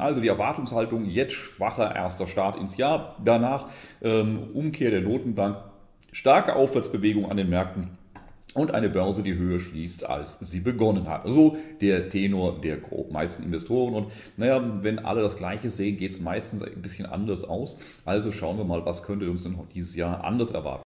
Also die Erwartungshaltung, jetzt schwacher erster Start ins Jahr, danach Umkehr der Notenbank, starke Aufwärtsbewegung an den Märkten und eine Börse, die höher schließt, als sie begonnen hat. So der Tenor der grob meisten Investoren. Und naja, wenn alle das Gleiche sehen, geht es meistens ein bisschen anders aus. Also schauen wir mal, was könnte uns denn dieses Jahr anders erwarten.